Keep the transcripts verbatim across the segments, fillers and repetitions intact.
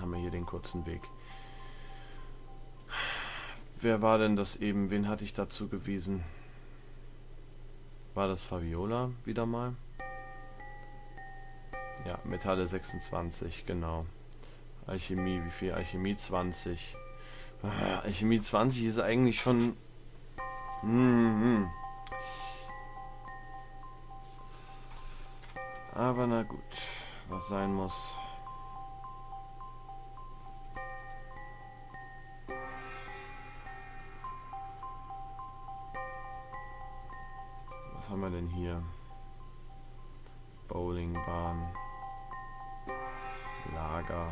haben wir hier den kurzen Weg. Wer war denn das eben? Wen hatte ich dazu gewiesen? War das Fabiola wieder mal? Ja, Metalle sechsundzwanzig, genau. Alchemie, wie viel? Alchemie zwanzig. Ah, Alchemie zwanzig ist eigentlich schon... Mm-hmm. Aber na gut, was sein muss. Was haben wir denn hier? Bowlingbahn, Lager,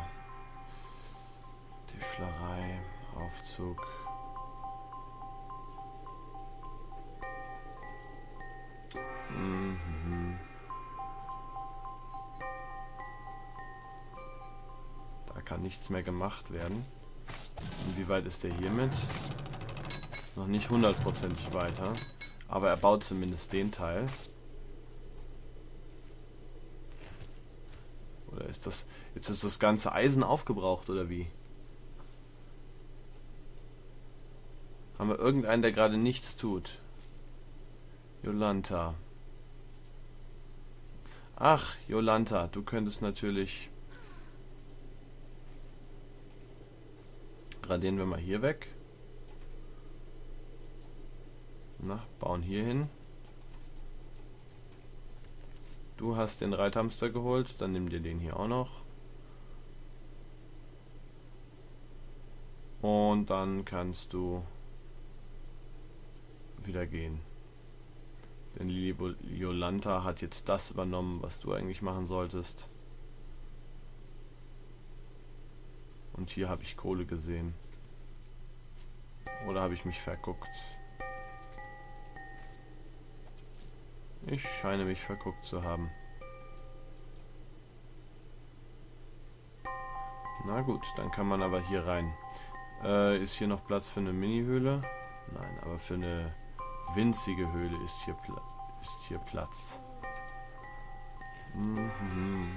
Tischlerei, Aufzug. Mhm. Da kann nichts mehr gemacht werden. Und wie weit ist der hiermit? Noch nicht hundertprozentig weiter. Aber er baut zumindest den Teil. Oder ist das... Jetzt ist das ganze Eisen aufgebraucht, oder wie? Haben wir irgendeinen, der gerade nichts tut? Jolanta. Ach, Jolanta, du könntest natürlich... Radieren wir mal hier weg. Na, bauen hier hin. Du hast den Reithamster geholt, dann nimm dir den hier auch noch. Und dann kannst du wieder gehen. Denn Lili Jolanta hat jetzt das übernommen, was du eigentlich machen solltest. Und hier habe ich Kohle gesehen. Oder habe ich mich verguckt? Ich scheine mich verguckt zu haben. Na gut, dann kann man aber hier rein. Äh, ist hier noch Platz für eine Mini-Höhle? Nein, aber für eine winzige Höhle ist hier, Pla ist hier Platz. Mhm.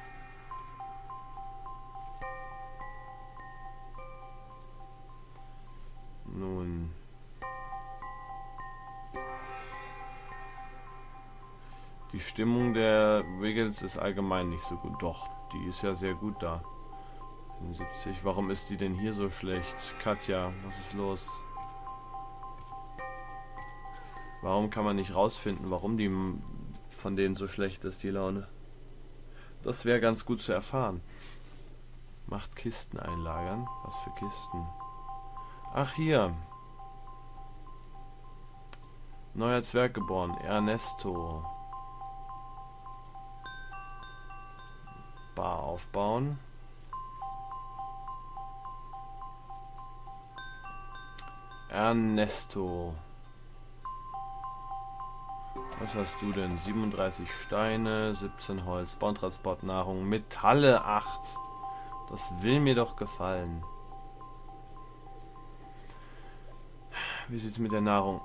Nun... Die Stimmung der Wiggles ist allgemein nicht so gut. Doch, die ist ja sehr gut da. siebzig. Warum ist die denn hier so schlecht? Katja, was ist los? Warum kann man nicht rausfinden, warum die von denen so schlecht ist, die Laune? Das wäre ganz gut zu erfahren. Macht Kisten einlagern. Was für Kisten? Ach, hier. Neuer Zwerg geboren. Ernesto. Bar aufbauen. Ernesto. Was hast du denn? siebenunddreißig Steine, siebzehn Holz, Bahntransport, Nahrung, Metalle acht. Das will mir doch gefallen. Wie sieht's mit der Nahrung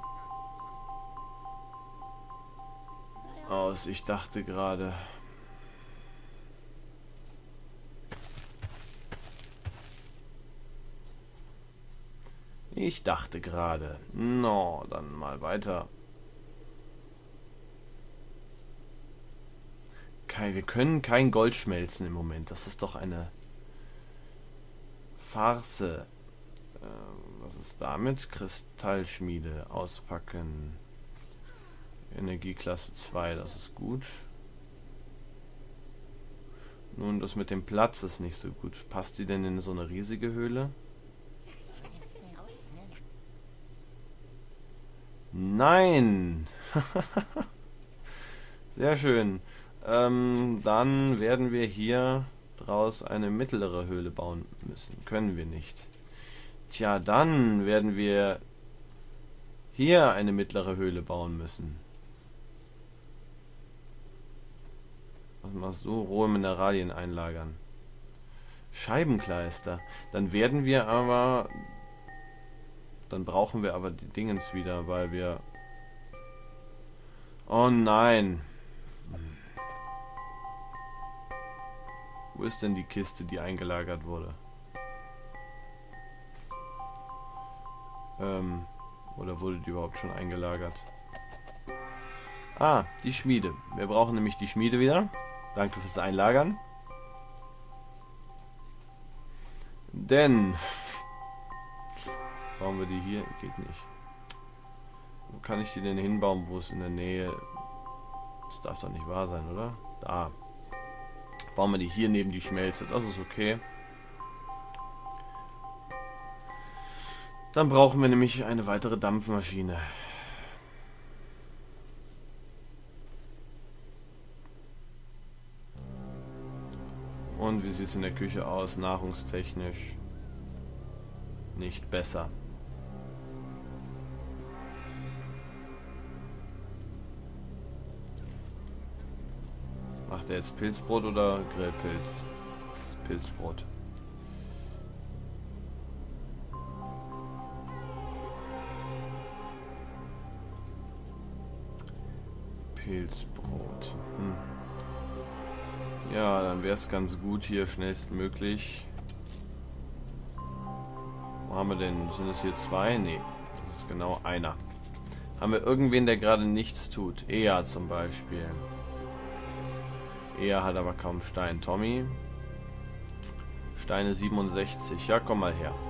aus? Ich dachte gerade... Ich dachte gerade. No, dann mal weiter. Kein, wir können kein Gold schmelzen im Moment. Das ist doch eine Farce. Äh, was ist damit? Kristallschmiede auspacken. Energieklasse zwei, das ist gut. Nun, das mit dem Platz ist nicht so gut. Passt die denn in so eine riesige Höhle? Nein! Sehr schön. Ähm, dann werden wir hier draus eine mittlere Höhle bauen müssen. Können wir nicht. Tja, dann werden wir hier eine mittlere Höhle bauen müssen. Was machst du? Rohe Mineralien einlagern. Scheibenkleister. Dann werden wir aber... Dann brauchen wir aber die Dingens wieder, weil wir... Oh nein. Wo ist denn die Kiste, die eingelagert wurde? Ähm, oder wurde die überhaupt schon eingelagert? Ah, die Schmiede. Wir brauchen nämlich die Schmiede wieder. Danke fürs Einlagern. Denn... Bauen wir die hier? Geht nicht. Wo kann ich die denn hinbauen, wo es in der Nähe... Das darf doch nicht wahr sein, oder? Da. Bauen wir die hier neben die Schmelze. Das ist okay. Dann brauchen wir nämlich eine weitere Dampfmaschine. Und wie sieht es in der Küche aus? Nahrungstechnisch nicht besser. Macht er jetzt Pilzbrot oder Grillpilz? Pilzbrot. Pilzbrot. Hm. Ja, dann wäre es ganz gut hier schnellstmöglich. Wo haben wir denn? Sind es hier zwei? Nee, das ist genau einer. Haben wir irgendwen, der gerade nichts tut? Ea zum Beispiel. Ea hat aber kaum Stein. Tommy. Steine siebenundsechzig. Ja, komm mal her.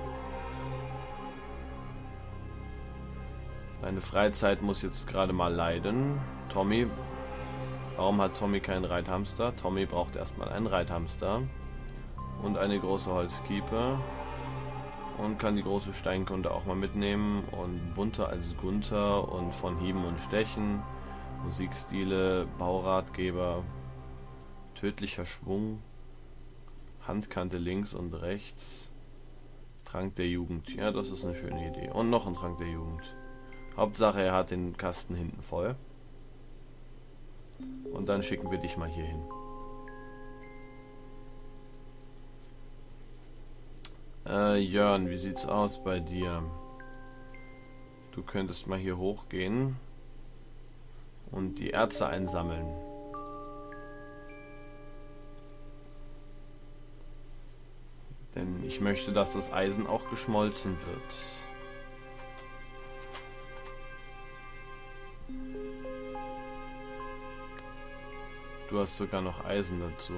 Deine Freizeit muss jetzt gerade mal leiden. Tommy. Warum hat Tommy keinen Reithamster? Tommy braucht erstmal einen Reithamster. Und eine große Holzkiepe. Und kann die große Steinkunde auch mal mitnehmen. Und bunter als Gunther. Und von Hieben und Stechen. Musikstile. Bauratgeber. Tödlicher Schwung. Handkante links und rechts. Trank der Jugend. Ja, das ist eine schöne Idee. Und noch ein Trank der Jugend. Hauptsache, er hat den Kasten hinten voll. Und dann schicken wir dich mal hier hin. Äh, Jörn, wie sieht's aus bei dir? Du könntest mal hier hochgehen und die Erze einsammeln. Denn ich möchte, dass das Eisen auch geschmolzen wird. Du hast sogar noch Eisen dazu.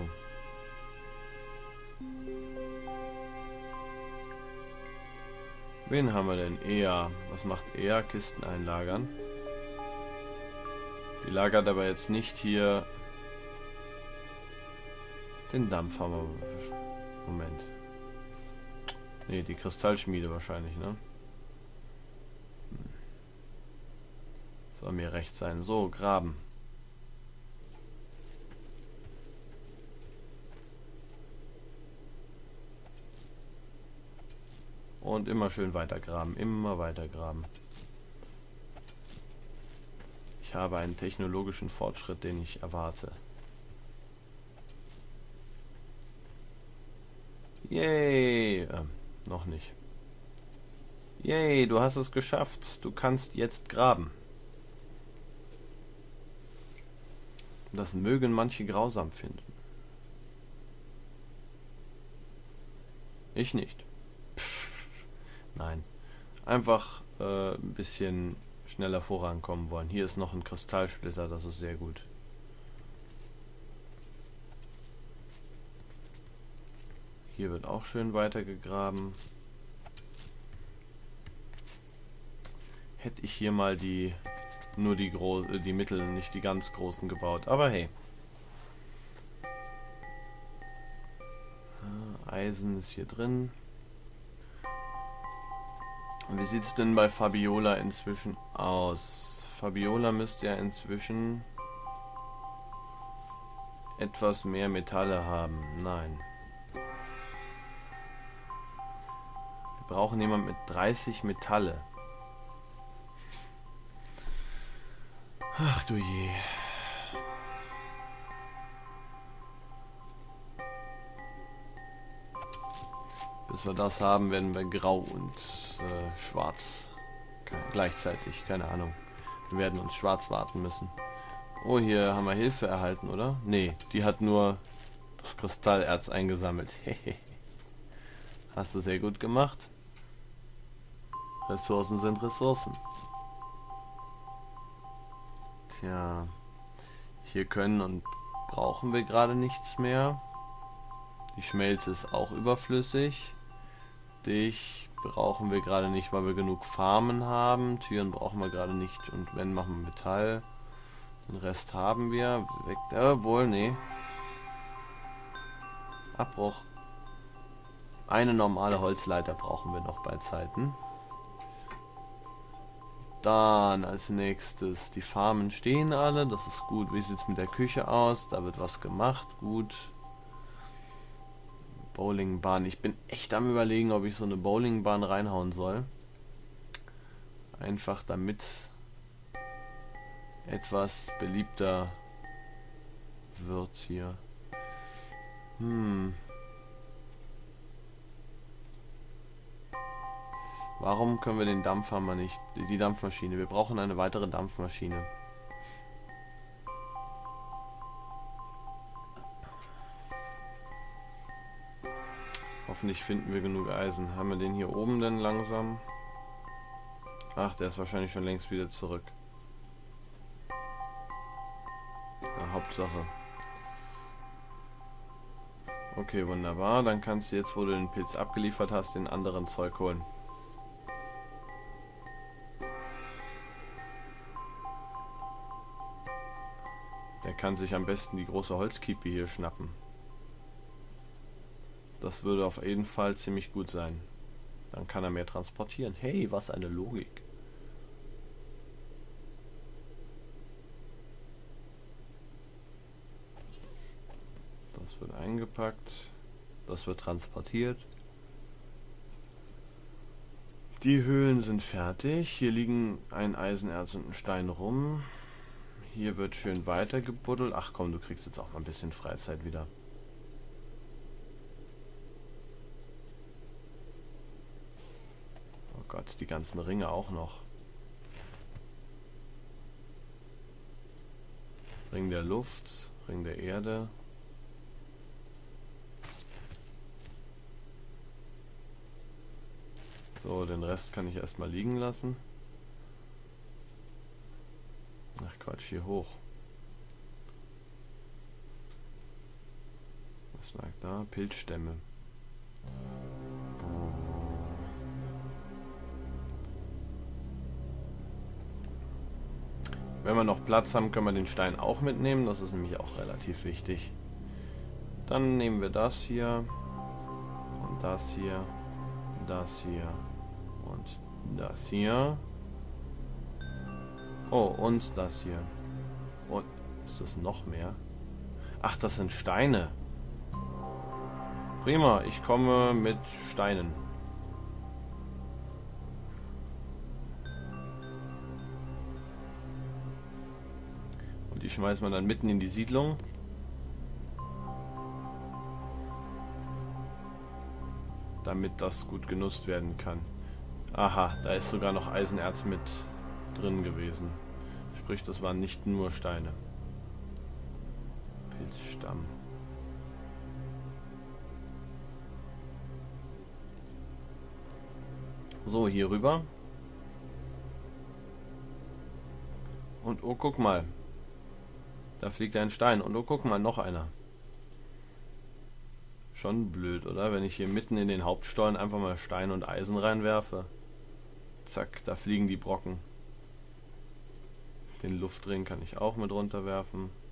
Wen haben wir denn? Ea. Was macht Ea? Kisten einlagern. Die lagert aber jetzt nicht hier. Den Dampf haben wir. Moment. Ne, die Kristallschmiede wahrscheinlich, ne? Soll mir recht sein. So, graben. Und immer schön weiter graben, immer weiter graben. Ich habe einen technologischen Fortschritt, den ich erwarte. Yay! Äh, noch nicht. Yay, du hast es geschafft. Du kannst jetzt graben. Das mögen manche grausam finden. Ich nicht. Nein. Einfach äh, ein bisschen schneller vorankommen wollen. Hier ist noch ein Kristallsplitter, das ist sehr gut. Hier wird auch schön weitergegraben. Hätte ich hier mal die nur die Gro die Mittel, nicht die ganz großen gebaut. Aber hey. Eisen ist hier drin. Und wie sieht es denn bei Fabiola inzwischen aus? Fabiola müsste ja inzwischen etwas mehr Metalle haben. Nein. Wir brauchen jemanden mit dreißig Metalle. Ach du je. Bis wir das haben, werden wir grau und äh, schwarz. Gleichzeitig, keine Ahnung. Wir werden uns schwarz warten müssen. Oh, hier haben wir Hilfe erhalten, oder? Nee, die hat nur das Kristallerz eingesammelt. Hast du sehr gut gemacht. Ressourcen sind Ressourcen. Tja, hier können und brauchen wir gerade nichts mehr. Die Schmelze ist auch überflüssig. Dich brauchen wir gerade nicht, weil wir genug Farmen haben. Türen brauchen wir gerade nicht und wenn, machen wir Metall. Den Rest haben wir. Weg, äh, wohl, nee. Abbruch. Eine normale Holzleiter brauchen wir noch bei Zeiten. Dann als nächstes, die Farmen stehen alle, das ist gut. Wie sieht es mit der Küche aus? Da wird was gemacht, gut. Bowlingbahn. Ich bin echt am Überlegen, ob ich so eine Bowlingbahn reinhauen soll. Einfach damit etwas beliebter wird hier. Hm. Warum können wir den Dampfer mal nicht... Die Dampfmaschine. Wir brauchen eine weitere Dampfmaschine. Hoffentlich finden wir genug Eisen. Haben wir den hier oben denn langsam? Ach, der ist wahrscheinlich schon längst wieder zurück. Na, Hauptsache. Okay, wunderbar. Dann kannst du jetzt, wo du den Pilz abgeliefert hast, den anderen Zeug holen. Der kann sich am besten die große Holzkiepe hier schnappen. Das würde auf jeden Fall ziemlich gut sein. Dann kann er mehr transportieren. Hey, was eine Logik. Das wird eingepackt. Das wird transportiert. Die Höhlen sind fertig. Hier liegen ein Eisenerz und ein Stein rum. Hier wird schön weiter gebuddelt. Ach komm, du kriegst jetzt auch mal ein bisschen Freizeit wieder. Oh Gott, die ganzen Ringe auch noch. Ring der Luft, Ring der Erde. So, den Rest kann ich erstmal liegen lassen. Ach Quatsch, hier hoch. Was lag da? Pilzstämme. Wenn wir noch Platz haben, können wir den Stein auch mitnehmen. Das ist nämlich auch relativ wichtig. Dann nehmen wir das hier. Und das hier. Das hier. Und das hier. Oh, und das hier. Und ist das noch mehr? Ach, das sind Steine. Prima, ich komme mit Steinen. Und die schmeißt man dann mitten in die Siedlung. Damit das gut genutzt werden kann. Aha, da ist sogar noch Eisenerz mit drin gewesen. Sprich, das waren nicht nur Steine. Pilzstamm. So, hier rüber. Und oh, guck mal. Da fliegt ein Stein. Und oh, guck mal, noch einer. Schon blöd, oder? Wenn ich hier mitten in den Hauptstollen einfach mal Stein und Eisen reinwerfe. Zack, da fliegen die Brocken. Den Luftring kann ich auch mit runterwerfen.